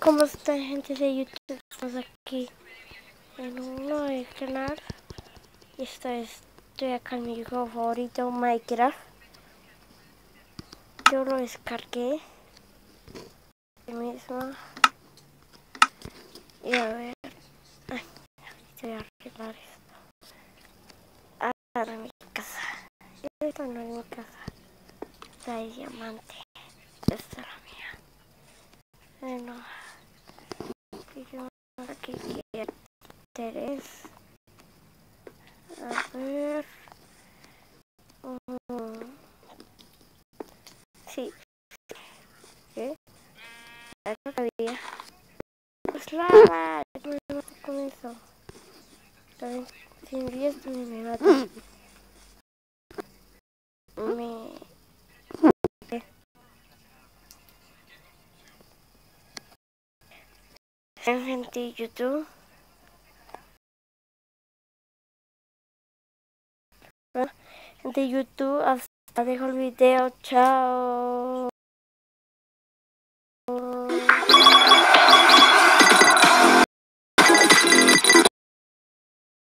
¿Cómo está, gente de YouTube? Estamos aquí en un nuevo canal. Y estoy acá en mi juego favorito, Minecraft. Yo lo descargué mismo. Y a ver, voy a arreglar esto. Ahora en mi casa. Esta no es mi casa. Esta es diamante. Esta es la mía. Bueno, yo aquí quiero hacer es. A ver. Sí. ¿Qué? Eso sabía. Pues lava. Me mato con eso. También, sin 10 me mato. Gente de YouTube. Gente de YouTube, hasta dejo el video. Chao.